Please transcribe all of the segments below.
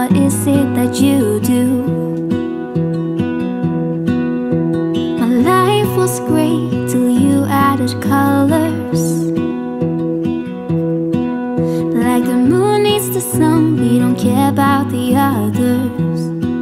what is it that you do? My life was great till you added colors. Like the moon needs the sun, we don't care about the others.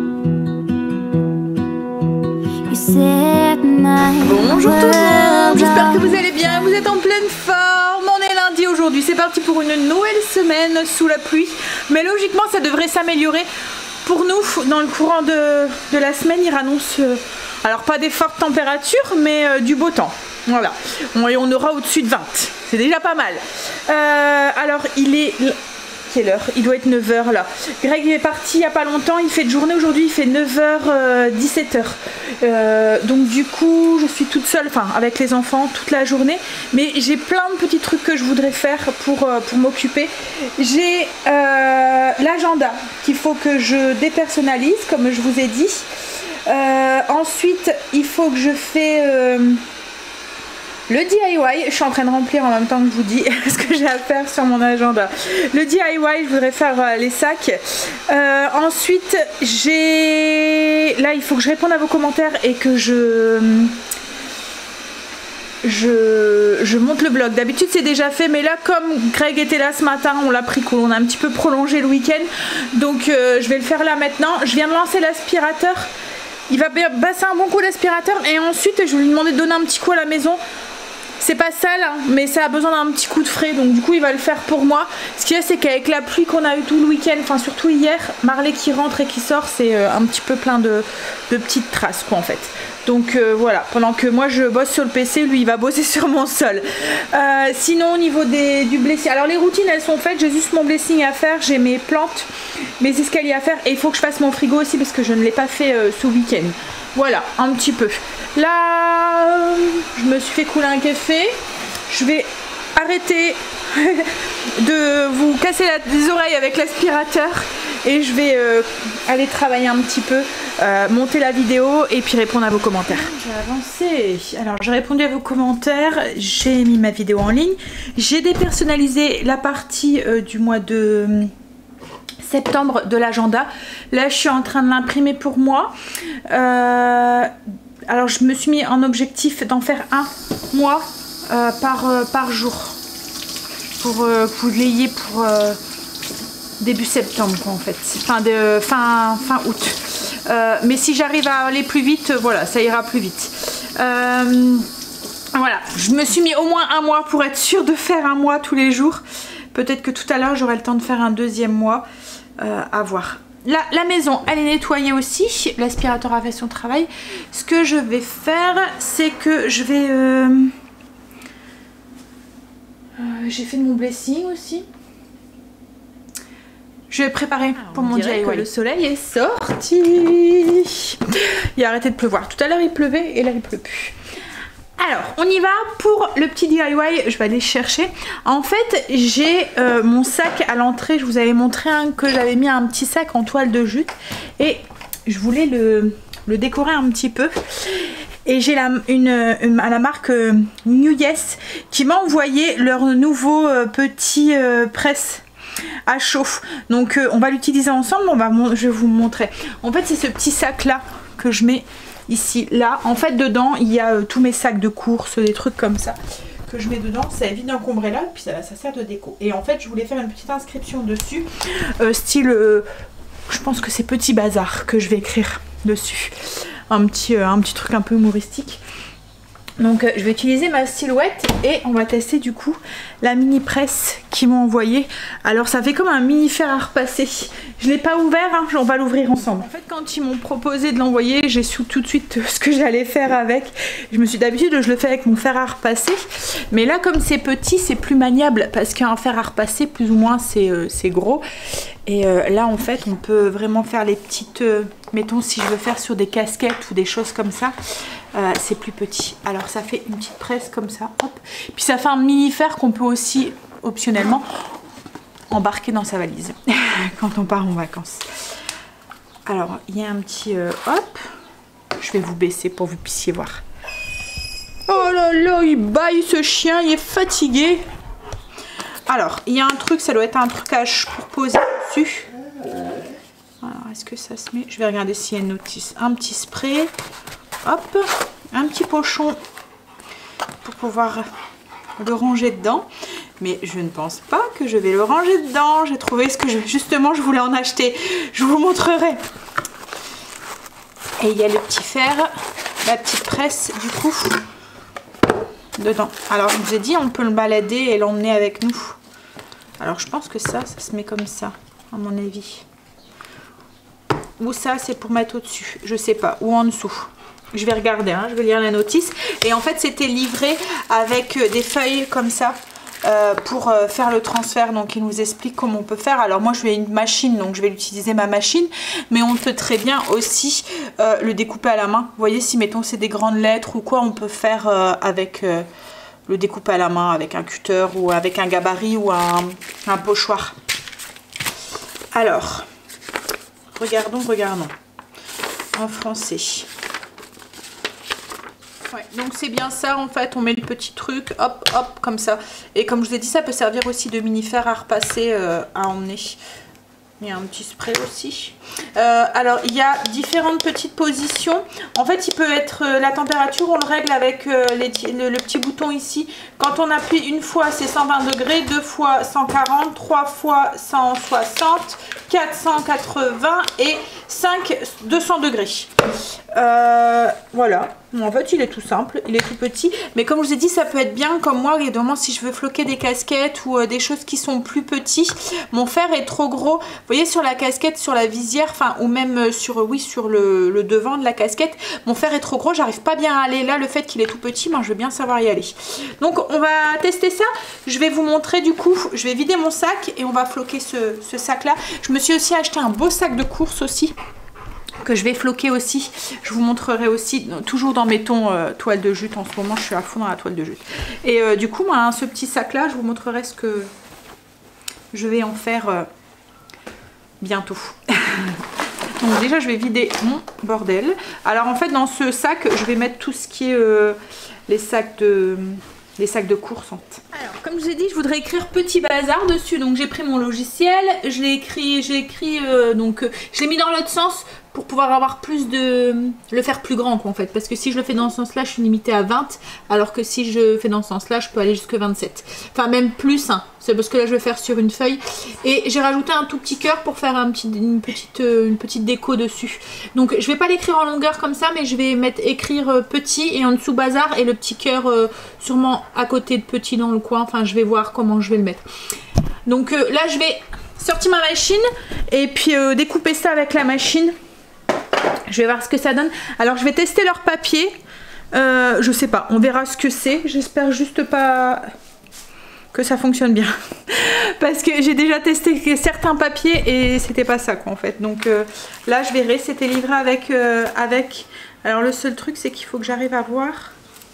You set my Bonjour tout le monde, j'espère que vous allez bien, vous êtes en pleine forme. On est lundi aujourd'hui, c'est parti pour une nouvelle semaine sous la pluie. Mais logiquement ça devrait s'améliorer pour nous. Dans le courant de la semaine, il annonce alors pas des fortes températures mais du beau temps. Voilà, on aura au-dessus de 20, c'est déjà pas mal. Alors il est... Quelle heure? Il doit être 9h là. Greg est parti il n'y a pas longtemps, il fait de journée aujourd'hui, il fait 9h, 17h. Donc du coup, je suis toute seule, enfin avec les enfants toute la journée. Mais j'ai plein de petits trucs que je voudrais faire pour m'occuper. J'ai l'agenda qu'il faut que je dépersonnalise, comme je vous ai dit. Ensuite, il faut que je fais... le DIY, je suis en train de remplir en même temps que je vous dis ce que j'ai à faire sur mon agenda. Le DIY, je voudrais faire les sacs. Ensuite, là, il faut que je réponde à vos commentaires et que je monte le vlog. D'habitude, c'est déjà fait, mais là, comme Greg était là ce matin, on l'a pris cool. On a un petit peu prolongé le week-end. Donc, je vais le faire là maintenant. Je viens de lancer l'aspirateur. Il va passer un bon coup d'aspirateur et ensuite, je vais lui demander de donner un petit coup à la maison. C'est pas sale, hein, mais ça a besoin d'un petit coup de frais, donc du coup il va le faire pour moi. Ce qu'il y a, c'est qu'avec la pluie qu'on a eu tout le week-end, enfin surtout hier, Marley qui rentre et qui sort, c'est un petit peu plein de petites traces quoi en fait. Donc voilà, pendant que moi je bosse sur le PC, lui il va bosser sur mon sol. Sinon au niveau du blessing, alors les routines elles sont faites, j'ai juste mon blessing à faire, j'ai mes plantes, mes escaliers à faire et il faut que je fasse mon frigo aussi parce que je ne l'ai pas fait ce week-end. Voilà, un petit peu. Là, je me suis fait couler un café. Je vais arrêter de vous casser les oreilles avec l'aspirateur et je vais aller travailler un petit peu, monter la vidéo et puis répondre à vos commentaires. J'ai avancé. Alors, j'ai répondu à vos commentaires. J'ai mis ma vidéo en ligne. J'ai dépersonnalisé la partie du mois de... septembre de l'agenda. Là je suis en train de l'imprimer pour moi. Alors je me suis mis en objectif d'en faire un mois par jour pour que vous l'ayez pour début septembre quoi, en fait, fin août. Mais si j'arrive à aller plus vite, voilà, ça ira plus vite. Voilà, je me suis mis au moins un mois pour être sûre de faire un mois tous les jours. Peut-être que tout à l'heure j'aurai le temps de faire un deuxième mois. À voir. La maison elle est nettoyée aussi, l'aspirateur a fait son travail. Ce que je vais faire, c'est que je vais j'ai fait de mon blessing aussi. Je vais préparer pour mon DIY. Le soleil est sorti. Il a arrêté de pleuvoir. Tout à l'heure il pleuvait et là il pleut plus. Alors, on y va pour le petit DIY, je vais aller chercher. En fait, j'ai mon sac à l'entrée, je vous avais montré que j'avais mis un petit sac en toile de jute et je voulais le décorer un petit peu. Et j'ai à la marque New Yes qui m'a envoyé leur nouveau petit presse à chaud. Donc, on va l'utiliser ensemble, je vais vous montrer. En fait, c'est ce petit sac là que je mets ici, là, en fait dedans il y a tous mes sacs de courses, des trucs comme ça que je mets dedans, ça évite d'encombrer là, puis ça sert de déco. Et en fait je voulais faire une petite inscription dessus, style, je pense que c'est Petit Bazar que je vais écrire dessus, un petit truc un peu humoristique. Donc je vais utiliser ma silhouette et on va tester du coup la mini presse qu'ils m'ont envoyé. Alors ça fait comme un mini fer à repasser. Je l'ai pas ouvert, hein, on va l'ouvrir ensemble. En fait quand ils m'ont proposé de l'envoyer, j'ai su tout de suite ce que j'allais faire avec. Je me suis d'habitude je le fais avec mon fer à repasser. Mais là comme c'est petit c'est plus maniable parce qu'un fer à repasser plus ou moins c'est gros. Et là en fait on peut vraiment faire les petites... mettons si je veux faire sur des casquettes ou des choses comme ça. C'est plus petit. Alors ça fait une petite presse comme ça, hop. Puis ça fait un mini fer qu'on peut aussi optionnellement embarquer dans sa valise quand on part en vacances. Alors il y a un petit hop. Je vais vous baisser pour que vous puissiez voir. Oh là là, il baille ce chien, il est fatigué. Alors il y a un truc, ça doit être un trucage pour poser dessus. est-ce que ça se met? Je vais regarder s'il y a une notice. Un petit spray. Hop. Un petit pochon pour pouvoir le ranger dedans. Mais je ne pense pas que je vais le ranger dedans. J'ai trouvé ce que justement je voulais en acheter. Je vous montrerai. Et il y a le petit fer, la petite presse du coup dedans. Alors je vous ai dit, on peut le balader et l'emmener avec nous. Alors je pense que ça se met comme ça, à mon avis. Ou ça c'est pour mettre au-dessus, je sais pas, ou en dessous. Je vais regarder, hein, je vais lire la notice. Et en fait c'était livré avec des feuilles comme ça. Pour faire le transfert, donc il nous explique comment on peut faire. Alors moi je vais une machine, donc je vais utiliser ma machine, mais on peut très bien aussi le découper à la main. Vous voyez, si mettons c'est des grandes lettres ou quoi, on peut faire avec le découper à la main, avec un cutter ou avec un gabarit ou un pochoir. Alors regardons en français. Ouais, donc c'est bien ça en fait, on met le petit truc, hop hop comme ça. Et comme je vous ai dit, ça peut servir aussi de mini-fer à repasser, à emmener. Il y a un petit spray aussi. Alors il y a différentes petites positions. En fait il peut être, la température on le règle avec le petit bouton ici. Quand on appuie une fois c'est 120 degrés, deux fois 140, trois fois 160, 480 et 5 200 degrés. Voilà. En fait il est tout simple, il est tout petit, mais comme je vous ai dit ça peut être bien comme moi, évidemment si je veux floquer des casquettes ou des choses qui sont plus petits. Mon fer est trop gros, vous voyez sur la casquette, sur la visière, enfin ou même sur le devant de la casquette, mon fer est trop gros, j'arrive pas bien à aller là. Le fait qu'il est tout petit, moi je veux bien savoir y aller. Donc on va tester ça, je vais vous montrer du coup, je vais vider mon sac et on va floquer ce sac là. Je me suis aussi acheté un beau sac de course aussi, que je vais floquer aussi, je vous montrerai aussi, toujours dans mes tons toile de jute. En ce moment je suis à fond dans la toile de jute. Et du coup moi, ce petit sac là, je vous montrerai ce que je vais en faire bientôt. Donc déjà je vais vider mon bordel. Alors en fait dans ce sac je vais mettre tout ce qui est les sacs de course. Alors comme je vous ai dit, je voudrais écrire petit bazar dessus, donc j'ai pris mon logiciel, je l'ai écrit, donc je l'ai mis dans l'autre sens pour pouvoir avoir plus de... le faire plus grand quoi en fait, parce que si je le fais dans ce sens là je suis limitée à 20, alors que si je fais dans ce sens là je peux aller jusqu'à 27, enfin même plus, hein. C'est parce que là je vais faire sur une feuille et j'ai rajouté un tout petit cœur pour faire une petite déco dessus. Donc je vais pas l'écrire en longueur comme ça, mais je vais écrire petit et en dessous bazar et le petit cœur sûrement à côté de petit dans le coin. Enfin je vais voir comment je vais le mettre. Donc là je vais sortir ma machine et puis découper ça avec la machine. Je vais voir ce que ça donne. Alors je vais tester leur papier. Je sais pas, on verra ce que c'est. J'espère juste pas que ça fonctionne bien. Parce que j'ai déjà testé certains papiers et c'était pas ça quoi en fait. Donc là je verrai, c'était livré avec... Alors le seul truc c'est qu'il faut que j'arrive à voir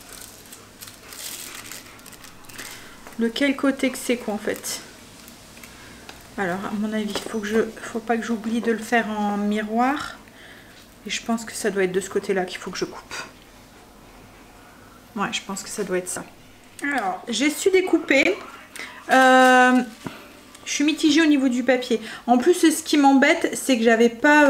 lequel côté que c'est quoi en fait. Alors à mon avis, faut pas que j'oublie de le faire en miroir. Et je pense que ça doit être de ce côté-là qu'il faut que je coupe. Ouais, je pense que ça doit être ça. Alors, j'ai su découper. Je suis mitigée au niveau du papier. En plus, ce qui m'embête, c'est que j'avais pas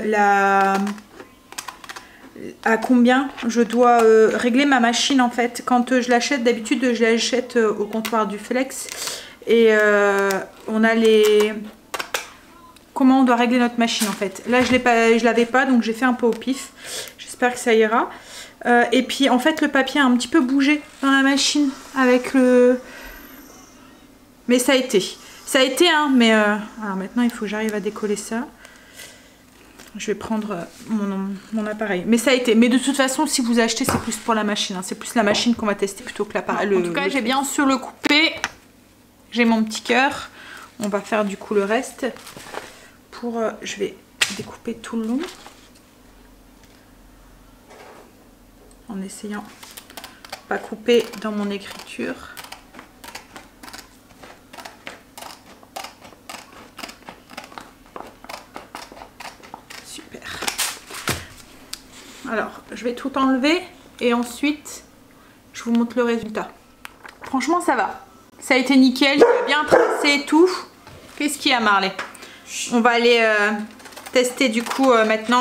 à combien je dois régler ma machine en fait. Quand je l'achète, d'habitude, je l'achète au comptoir du Flex. Et on a les... Comment on doit régler notre machine en fait. Là je l'avais pas, donc j'ai fait un peu au pif. J'espère que ça ira. Et puis en fait le papier a un petit peu bougé dans la machine avec le... Mais ça a été hein, mais alors maintenant il faut que j'arrive à décoller ça. Je vais prendre mon appareil. Mais ça a été. Mais de toute façon si vous achetez c'est plus pour la machine. Hein. C'est plus la machine qu'on va tester plutôt que l'appareil. En tout cas j'ai bien sur le coupé. J'ai mon petit cœur. On va faire du coup le reste. Je vais découper tout le long en essayant de pas couper dans mon écriture. Super. Alors je vais tout enlever et ensuite je vous montre le résultat. Franchement ça va, ça a été nickel, j'ai bien tracé et tout. Qu'est-ce qu'il y a Marley? On va aller tester du coup maintenant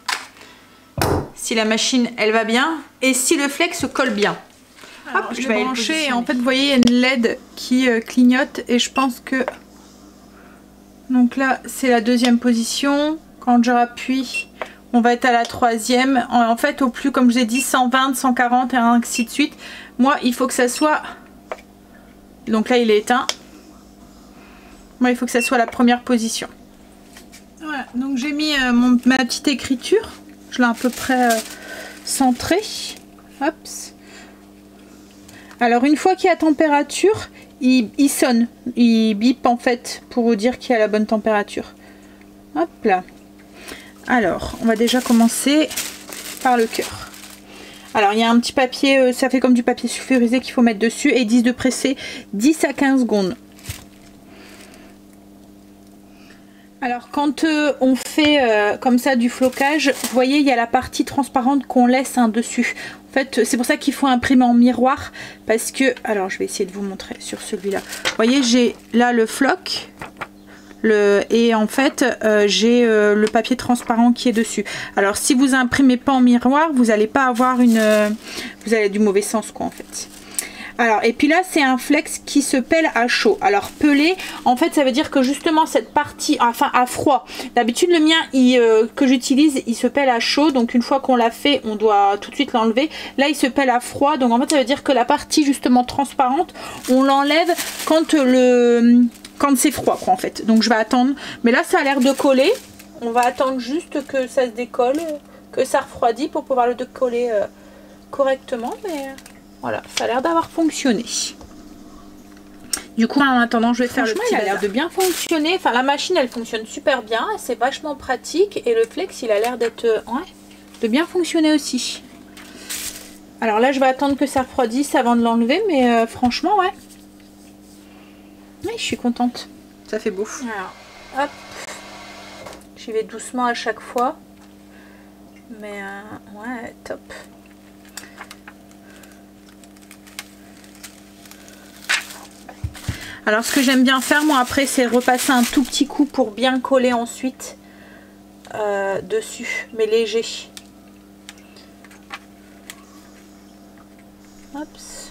si la machine elle va bien et si le flex colle bien. Alors, hop, je vais brancher et en fait vous voyez il y a une LED qui clignote et je pense que donc là c'est la deuxième position. Quand je rappuie on va être à la troisième. En fait au plus comme je vous ai dit 120, 140 et ainsi de suite. Moi il faut que ça soit, donc là il est éteint. Moi il faut que ça soit la première position. Voilà, donc j'ai mis ma petite écriture. Je l'ai à peu près centrée. Hop. Alors une fois qu'il y a température, il sonne, il bip en fait pour vous dire qu'il y a la bonne température. Hop là. Alors on va déjà commencer par le cœur. Alors il y a un petit papier, ça fait comme du papier sulfurisé qu'il faut mettre dessus et ils disent de presser 10 à 15 secondes. Alors quand on fait comme ça du flocage, vous voyez il y a la partie transparente qu'on laisse dessus. En fait c'est pour ça qu'il faut imprimer en miroir parce que, alors je vais essayer de vous montrer sur celui-là. Vous voyez j'ai là le floc et en fait j'ai le papier transparent qui est dessus. Alors si vous imprimez pas en miroir vous n'allez pas avoir vous avez du mauvais sens quoi en fait. Alors et puis là c'est un flex qui se pèle à chaud. Alors peler en fait ça veut dire que justement cette partie, enfin à froid. D'habitude le mien que j'utilise il se pèle à chaud, donc une fois qu'on l'a fait on doit tout de suite l'enlever. Là il se pèle à froid, donc en fait ça veut dire que la partie justement transparente on l'enlève quand c'est froid quoi en fait. Donc je vais attendre, mais là ça a l'air de coller. On va attendre juste que ça se décolle, que ça refroidit pour pouvoir le décoller correctement, mais voilà, ça a l'air d'avoir fonctionné. Du coup, en attendant, je vais faire le petit. Il a l'air de bien fonctionner. Enfin, la machine, elle fonctionne super bien. C'est vachement pratique. Et le flex, il a l'air d'être de bien fonctionner aussi. Alors là, je vais attendre que ça refroidisse avant de l'enlever. Mais franchement, ouais. Oui, je suis contente. Ça fait beau. Alors, hop. J'y vais doucement à chaque fois. Mais ouais, top. Alors ce que j'aime bien faire moi après c'est repasser un tout petit coup pour bien coller ensuite dessus, mais léger. Hop.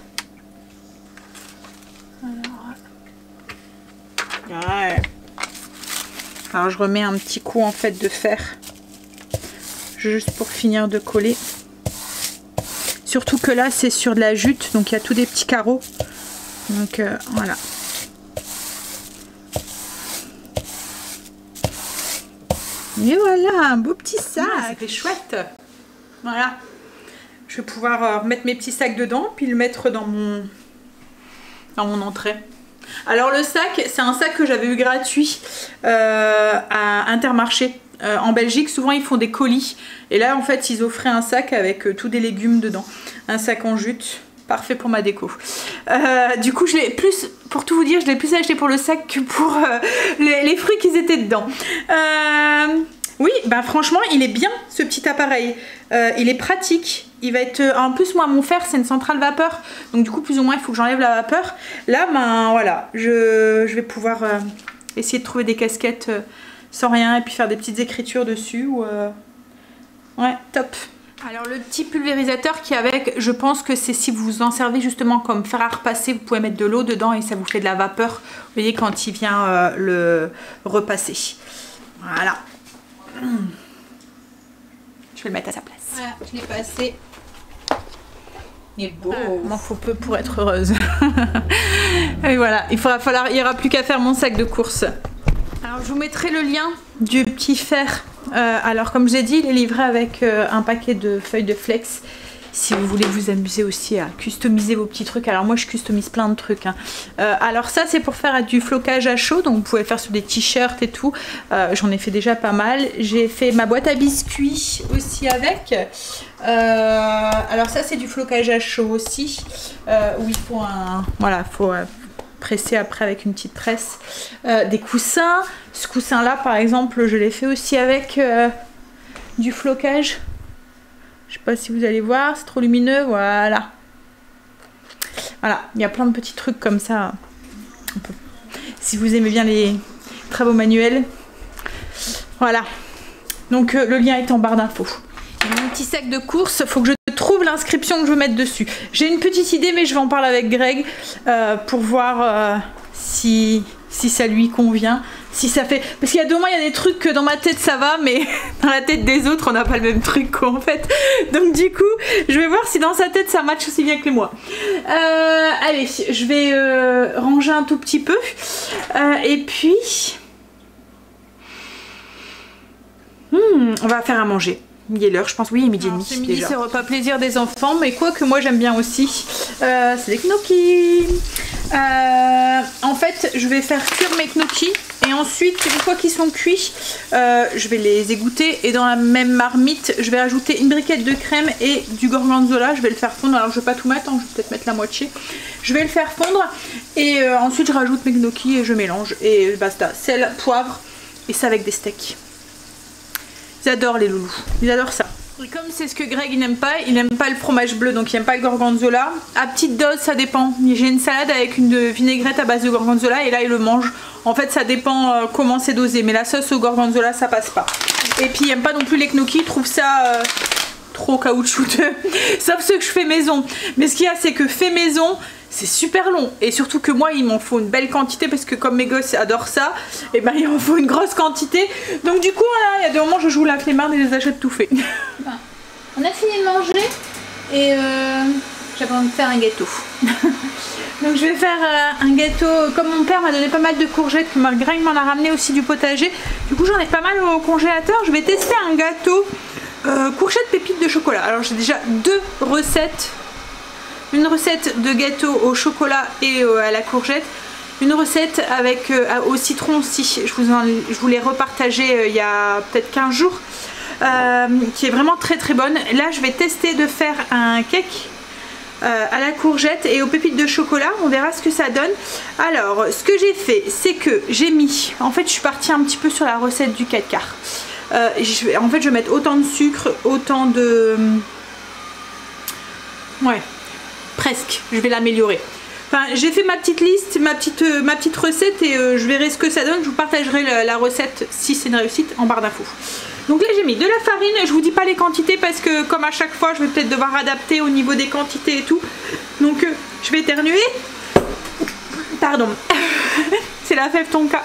Alors je remets un petit coup en fait de fer juste pour finir de coller. Surtout que là c'est sur de la jute donc il y a tous des petits carreaux. Donc voilà. Et voilà, un beau petit sac. Ah, ça fait chouette. Voilà. Je vais pouvoir mettre mes petits sacs dedans, puis le mettre dans mon entrée. Alors le sac, c'est un sac que j'avais eu gratuit à Intermarché. En Belgique, souvent ils font des colis. Et là, en fait, ils offraient un sac avec tous des légumes dedans. Un sac en jute. Parfait pour ma déco. Du coup, je l'ai plus, pour tout vous dire, je l'ai plus acheté pour le sac que pour les fruits qui étaient dedans. Oui, bah franchement, il est bien ce petit appareil. Il est pratique. Il va être. En plus, moi, mon fer, c'est une centrale vapeur. Donc, du coup, plus ou moins, il faut que j'enlève la vapeur. Là, ben voilà, je vais pouvoir essayer de trouver des casquettes sans rien et puis faire des petites écritures dessus. Ouais, top. Alors le petit pulvérisateur qui est avec, je pense que c'est si vous vous en servez justement comme fer à repasser, vous pouvez mettre de l'eau dedans et ça vous fait de la vapeur, vous voyez, quand il vient le repasser. Voilà. Je vais le mettre à sa place. Voilà, je l'ai passé. Il est beau. Il m'en faut peu pour être heureuse. Et voilà, il n'y aura plus qu'à faire mon sac de course. Alors je vous mettrai le lien du petit fer. Alors comme je l'ai dit, il est livré avec un paquet de feuilles de flex. Si vous voulez vous amuser aussi à customiser vos petits trucs. Alors moi je customise plein de trucs. Alors ça c'est pour faire du flocage à chaud. Donc vous pouvez le faire sur des t-shirts et tout. J'en ai fait déjà pas mal. J'ai fait ma boîte à biscuits aussi avec. Alors ça c'est du flocage à chaud aussi. Où il faut un... Voilà, faut... presser après avec une petite presse. Des coussins. Ce coussin là par exemple je l'ai fait aussi avec du flocage. Je sais pas si vous allez voir, c'est trop lumineux. Voilà. Voilà, il y a plein de petits trucs comme ça. Si vous aimez bien les travaux manuels. Voilà. Donc le lien est en barre d'infos. Mon petit sac de course, faut que je trouve l'inscription que je veux mettre dessus. J'ai une petite idée, mais je vais en parler avec Greg pour voir si ça lui convient. Si ça fait... Parce qu'il y a 2 mois, il y a des trucs que dans ma tête ça va, mais dans la tête des autres, on n'a pas le même truc quoi, en fait. Donc du coup, je vais voir si dans sa tête ça match aussi bien que moi. Allez, je vais ranger un tout petit peu. Et puis... on va faire à manger. Il est l'heure, je pense, oui, il est midi et demi. C'est midi, c'est repas plaisir des enfants, mais quoi que moi j'aime bien aussi. C'est des gnocchis. En fait, je vais faire cuire mes gnocchis et ensuite, une fois qu'ils sont cuits, je vais les égoutter et dans la même marmite, je vais ajouter une briquette de crème et du gorgonzola. Je vais le faire fondre. Alors, je vais pas tout mettre, hein, je vais peut-être mettre la moitié. Je vais le faire fondre et ensuite, je rajoute mes gnocchis et je mélange et basta. Sel, poivre et ça avec des steaks. Ils adorent les loulous, ils adorent ça. Et comme c'est ce que Greg il n'aime pas le fromage bleu, donc il n'aime pas le gorgonzola. À petite dose, ça dépend. J'ai une salade avec une vinaigrette à base de gorgonzola et là il le mange. En fait ça dépend comment c'est dosé, mais la sauce au gorgonzola ça passe pas. Et puis il n'aime pas non plus les gnocchis, il trouve ça trop caoutchouteux. Sauf ceux que je fais maison. Mais ce qu'il y a c'est que fait maison, c'est super long et surtout que moi il m'en faut une belle quantité parce que comme mes gosses adorent ça, et ben il en faut une grosse quantité. Donc du coup voilà, il y a des moments où je joue la flemmarde et je les achète tout fait. On a fini de manger et j'avais envie de faire un gâteau. Donc je vais faire un gâteau, comme mon père m'a donné pas mal de courgettes, que Greg m'en a ramené aussi du potager. Du coup j'en ai pas mal au congélateur, je vais tester un gâteau courgettes pépites de chocolat. Alors j'ai déjà 2 recettes. Une recette de gâteau au chocolat et à la courgette. Une recette avec au citron aussi. Je vous l'ai repartagé il y a peut-être 15 jours. Qui est vraiment très très bonne. Là je vais tester de faire un cake à la courgette et aux pépites de chocolat. On verra ce que ça donne. Alors ce que j'ai fait c'est que j'ai mis... En fait je suis partie un petit peu sur la recette du 4 quarts. En fait je vais mettre autant de sucre, autant de... Ouais. Presque, je vais l'améliorer. Enfin, j'ai fait ma petite liste, ma petite recette et je verrai ce que ça donne. Je vous partagerai la recette si c'est une réussite en barre d'infos. Donc là j'ai mis de la farine, je vous dis pas les quantités parce que comme à chaque fois je vais peut-être devoir adapter au niveau des quantités et tout. Donc je vais éternuer. Pardon, c'est la fève tonka.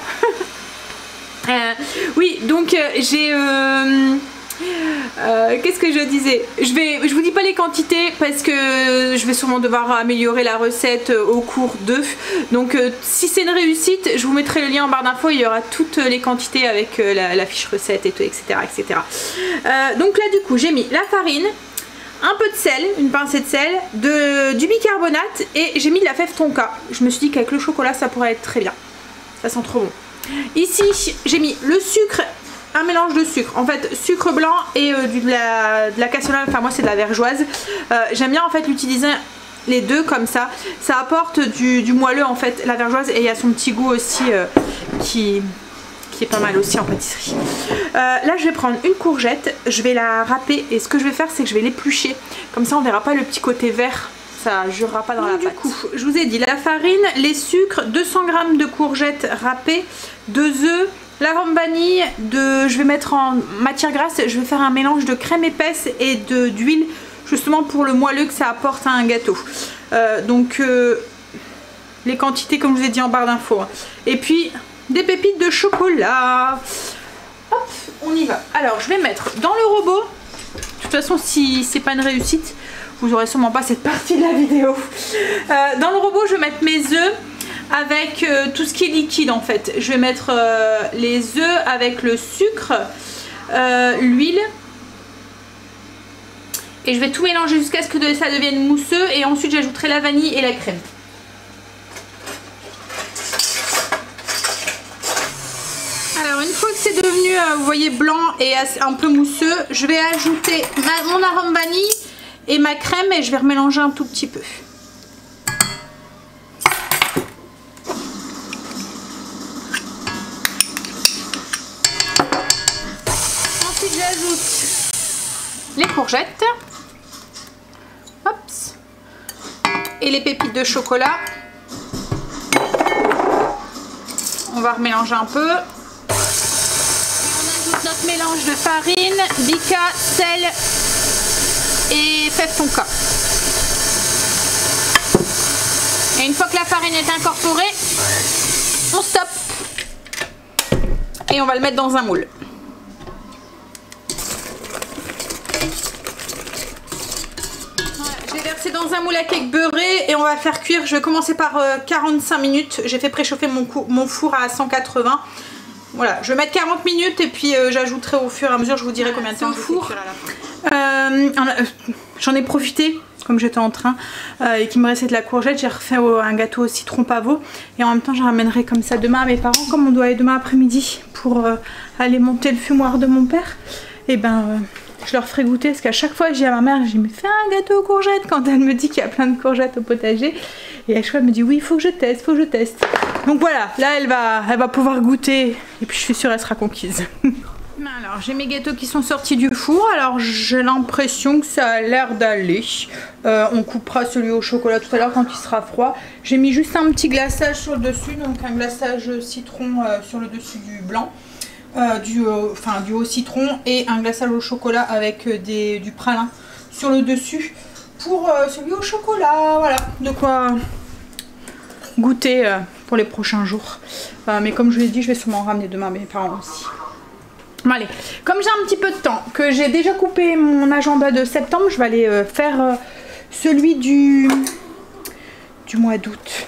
Oui, donc j'ai... qu'est-ce que je disais? Je vous dis pas les quantités parce que je vais sûrement devoir améliorer la recette au cours d'eux. Donc si c'est une réussite, je vous mettrai le lien en barre d'infos. Il y aura toutes les quantités avec la fiche recette et tout, etc. etc. Donc là du coup j'ai mis la farine, un peu de sel, une pincée de sel, du bicarbonate et j'ai mis de la fève tonka. Je me suis dit qu'avec le chocolat ça pourrait être très bien. Ça sent trop bon. Ici j'ai mis le sucre. Un mélange de sucre, en fait sucre blanc et de la cassonade, enfin moi c'est de la vergeoise. J'aime bien en fait l'utiliser les deux comme ça, ça apporte du moelleux en fait, la vergeoise, et il y a son petit goût aussi qui est pas mal aussi en pâtisserie. Là je vais prendre une courgette, je vais la râper et ce que je vais faire c'est que je vais l'éplucher, comme ça on verra pas le petit côté vert, ça jurera pas dans la pâte. Du coup je vous ai dit la farine, les sucres, 200 g de courgettes râpées, 2 œufs, l'arôme vanille, je vais mettre en matière grasse, je vais faire un mélange de crème épaisse et d'huile justement pour le moelleux que ça apporte à un gâteau. Donc les quantités comme je vous ai dit en barre d'infos. Et puis des pépites de chocolat. Hop, on y va. Alors je vais mettre dans le robot. De toute façon si c'est pas une réussite, vous aurez sûrement pas cette partie de la vidéo. Dans le robot je vais mettre mes œufs. Avec tout ce qui est liquide en fait. Je vais mettre les œufs avec le sucre, l'huile. Et je vais tout mélanger jusqu'à ce que ça devienne mousseux. Et ensuite j'ajouterai la vanille et la crème. Alors une fois que c'est devenu, vous voyez, blanc et un peu mousseux, je vais ajouter mon arôme vanille et ma crème et je vais remélanger un tout petit peu. J'ajoute les courgettes, Hops. Et les pépites de chocolat. On va remélanger un peu. Et on ajoute notre mélange de farine, bica, sel et fève tonka. Et une fois que la farine est incorporée, on stoppe. Et on va le mettre dans un moule. Je vais verser dans un moule à cake beurré et on va faire cuire. Je vais commencer par 45 minutes. J'ai fait préchauffer mon four à 180. Voilà, je vais mettre 40 minutes et puis j'ajouterai au fur et à mesure, je vous dirai combien de temps au four. J'en ai profité, comme j'étais en train, et qu'il me restait de la courgette, j'ai refait un gâteau au citron pavot. Et en même temps, je ramènerai comme ça demain à mes parents, comme on doit aller demain après-midi pour aller monter le fumoir de mon père. Et ben, je leur ferai goûter, parce qu'à chaque fois, je dis à ma mère, je me fais un gâteau aux courgettes quand elle me dit qu'il y a plein de courgettes au potager. Et à chaque fois, elle me dit oui, il faut que je teste, faut que je teste. Donc voilà, là, elle va pouvoir goûter, et puis je suis sûre, elle sera conquise. Alors j'ai mes gâteaux qui sont sortis du four, alors j'ai l'impression que ça a l'air d'aller. On coupera celui au chocolat tout à l'heure quand il sera froid. J'ai mis juste un petit glaçage sur le dessus, donc un glaçage citron sur le dessus du blanc, du haut citron, et un glaçage au chocolat avec du pralin sur le dessus pour celui au chocolat. Voilà, de quoi goûter pour les prochains jours. Mais comme je vous l'ai dit, je vais sûrement ramener demain mes parents aussi. Bon, allez, comme j'ai un petit peu de temps, que j'ai déjà coupé mon agenda de septembre, je vais aller faire celui du mois d'août.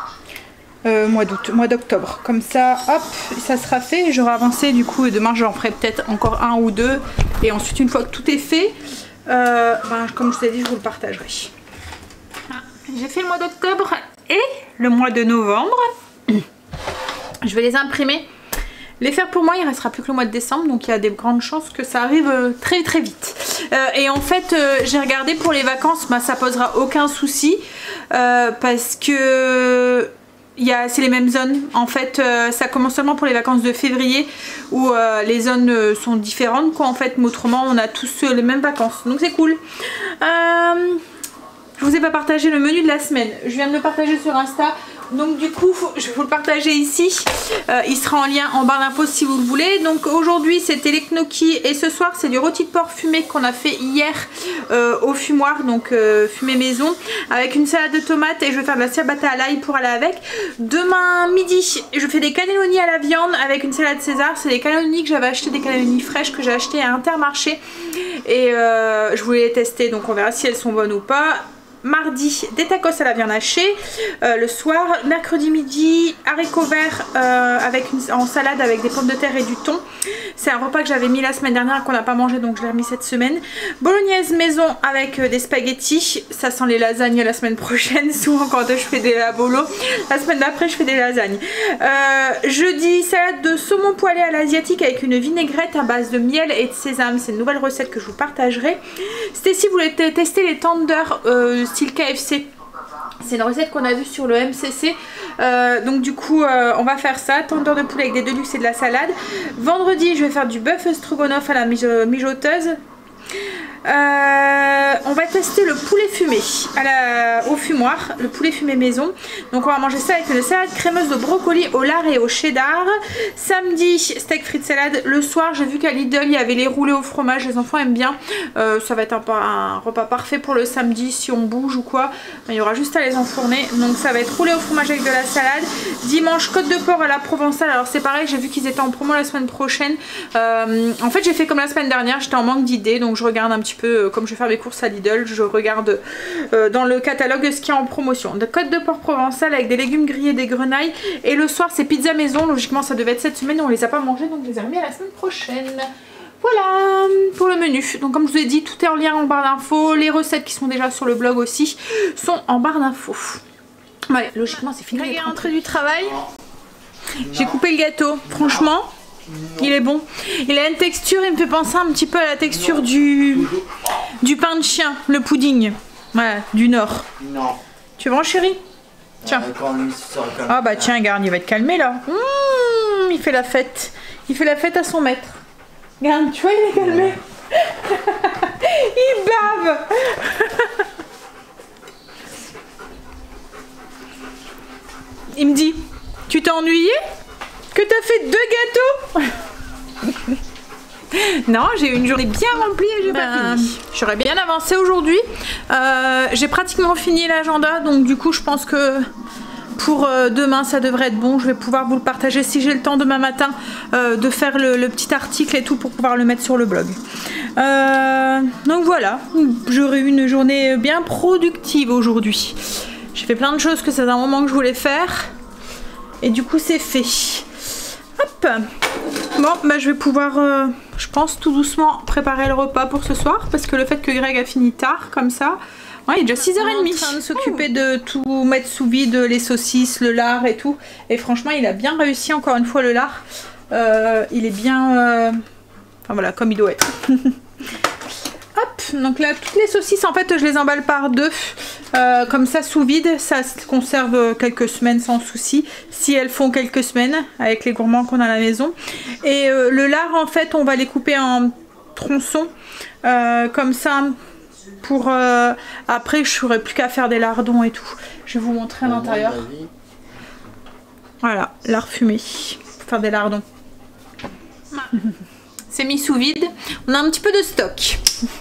Mois d'octobre. Comme ça, hop, ça sera fait. J'aurai avancé, du coup, et demain j'en ferai peut-être encore un ou deux. Et ensuite, une fois que tout est fait, comme je vous ai dit, je vous le partagerai. J'ai fait le mois d'octobre et le mois de novembre. Je vais les imprimer. Les faire pour moi, il ne restera plus que le mois de décembre, donc il y a des grandes chances que ça arrive très très vite. Et en fait, j'ai regardé pour les vacances, ça posera aucun souci parce que c'est les mêmes zones. En fait, ça commence seulement pour les vacances de février où les zones sont différentes, quoi. En fait, mais autrement, on a tous les mêmes vacances, donc c'est cool. Je vous ai pas partagé le menu de la semaine. Je viens de le partager sur Insta. Donc du coup, je vais vous le partager ici. Il sera en lien en barre d'infos si vous le voulez. Donc aujourd'hui, c'était les gnocchis et ce soir, c'est du rôti de porc fumé qu'on a fait hier au fumoir, donc fumé maison, avec une salade de tomates et je vais faire de la ciabatta à l'ail pour aller avec. Demain midi, je fais des cannelloni à la viande avec une salade César. C'est des cannelloni que j'avais acheté, des cannelloni fraîches que j'ai acheté à Intermarché et je voulais les tester, donc on verra si elles sont bonnes ou pas. Mardi, des tacos à la viande hachée le soir. Mercredi midi, haricots verts en salade avec des pommes de terre et du thon. C'est un repas que j'avais mis la semaine dernière qu'on n'a pas mangé, donc je l'ai remis cette semaine. Bolognaise maison avec des spaghettis. Ça sent les lasagnes la semaine prochaine. Souvent quand je fais des bolo, la semaine d'après je fais des lasagnes. Jeudi, salade de saumon poêlé à l'asiatique avec une vinaigrette à base de miel et de sésame. C'est une nouvelle recette que je vous partagerai. Stacy voulait tester les tenders style KFC. C'est une recette qu'on a vue sur le MCC. Donc du coup on va faire ça. Tender de poulet avec des deluxe et de la salade. Vendredi je vais faire du bœuf stroganoff à la mijoteuse. On va tester le poulet fumé au fumoir, le poulet fumé maison. Donc on va manger ça avec une salade crémeuse de brocoli au lard et au cheddar. Samedi, steak frites salade. Le soir, j'ai vu qu'à Lidl il y avait les roulés au fromage, les enfants aiment bien. Ça va être un repas parfait pour le samedi si on bouge ou quoi. Il y aura juste à les enfourner. Donc ça va être roulé au fromage avec de la salade. Dimanche, côte de porc à la provençale. Alors c'est pareil, j'ai vu qu'ils étaient en promo la semaine prochaine. En fait j'ai fait comme la semaine dernière, j'étais en manque d'idées, donc je regarde un petit peu, comme je vais faire mes courses à Lidl, je regarde dans le catalogue ce qu'il y a en promotion. De côte de porc provençale avec des légumes grillés, des grenailles. Et le soir c'est pizza maison, logiquement ça devait être cette semaine, on les a pas mangés donc je les ai remis à la semaine prochaine. Voilà pour le menu. Donc comme je vous ai dit, tout est en lien en barre d'infos. Les recettes qui sont déjà sur le blog aussi sont en barre d'infos. Ouais, logiquement c'est fini. Je suis rentrée du travail. J'ai coupé le gâteau. Franchement, il est bon. Il a une texture, il me fait penser un petit peu à la texture du pain de chien, le pudding. Voilà, du Nord. Non. Tu veux, chérie? Tiens. Ah bah tiens, regarde, il va être calmé là. Il fait la fête. Il fait la fête à son maître. Regarde, tu vois, il est calmé. Il bave. Il me dit, tu t'es ennuyé? Que t'as fait 2 gâteaux? Non, j'ai eu une journée bien remplie et j'ai pas fini. J'aurais bien avancé aujourd'hui. J'ai pratiquement fini l'agenda, donc du coup je pense que pour demain ça devrait être bon. Je vais pouvoir vous le partager si j'ai le temps demain matin de faire le petit article et tout pour pouvoir le mettre sur le blog. Donc voilà, j'aurai eu une journée bien productive aujourd'hui. J'ai fait plein de choses que ça faisait un moment que je voulais faire et du coup c'est fait. Hop. Bon, bah je vais pouvoir, je pense tout doucement préparer le repas pour ce soir parce que le fait que Greg a fini tard comme ça, ouais, il est déjà 6h30. Il est en train de s'occuper de tout mettre sous vide, les saucisses, le lard et tout. Et franchement, il a bien réussi encore une fois le lard. Il est bien, enfin voilà, comme il doit être. Hop, donc là, toutes les saucisses, en fait, je les emballe par deux. Comme ça, sous vide, ça se conserve quelques semaines sans souci. Si elles font quelques semaines, avec les gourmands qu'on a à la maison. Et le lard, en fait, on va les couper en tronçons. Comme ça, pour... après, je n'aurai plus qu'à faire des lardons et tout. Je vais vous montrer à l'intérieur. Voilà, lard fumé. Pour faire des lardons. C'est mis sous vide. On a un petit peu de stock.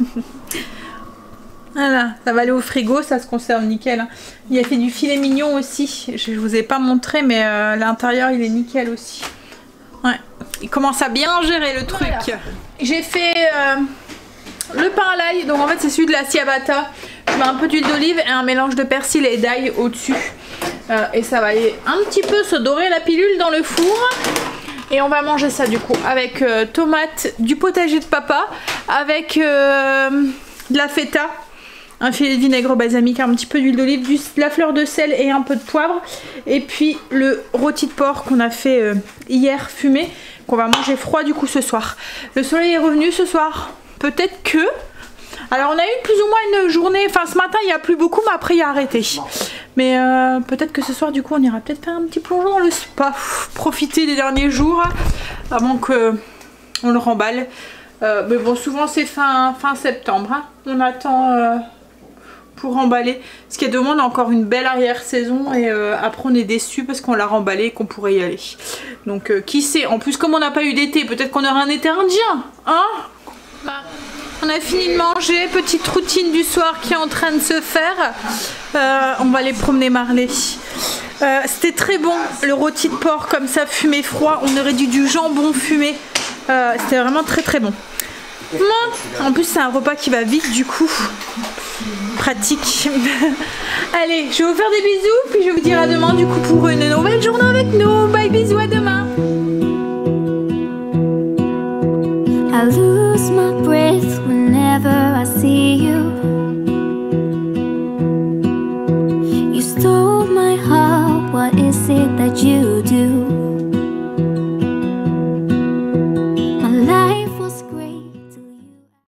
Voilà, ça va aller au frigo, ça se conserve nickel. Hein. Il a fait du filet mignon aussi. Je vous ai pas montré, mais l'intérieur il est nickel aussi. Ouais, il commence à bien gérer le truc. Voilà. J'ai fait le pain à l'ail. Donc en fait c'est celui de la ciabatta. Je mets un peu d'huile d'olive et un mélange de persil et d'ail au-dessus. Et ça va aller un petit peu se dorer la pilule dans le four. Et on va manger ça du coup avec tomates, du potager de papa, avec de la feta, un filet de vinaigre balsamique, un petit peu d'huile d'olive, de la fleur de sel et un peu de poivre. Et puis le rôti de porc qu'on a fait hier fumé, qu'on va manger froid du coup ce soir. Le soleil est revenu ce soir, peut-être que... Alors on a eu plus ou moins une journée, enfin ce matin il n'y a plus beaucoup mais après il a arrêté. Mais peut-être que ce soir du coup on ira peut-être faire un petit plongeon dans le spa, profiter des derniers jours avant que on le remballe. Mais bon souvent c'est fin septembre, hein. On attend pour remballer. Ce qui est dommage, on a encore une belle arrière-saison et après on est déçus parce qu'on l'a remballé et qu'on pourrait y aller. Donc qui sait, en plus comme on n'a pas eu d'été, peut-être qu'on aura un été indien, hein. On a fini de manger, petite routine du soir qui est en train de se faire. On va aller promener Marley. C'était très bon le rôti de porc comme ça fumé froid. On aurait du jambon fumé. C'était vraiment très très bon. En plus c'est un repas qui va vite du coup. Pratique. Allez, je vais vous faire des bisous puis je vais vous dire à demain du coup pour une nouvelle journée avec nous. Bye, bisous, à demain. I lose my breath whenever I see you. You stole my heart, what is it that you do?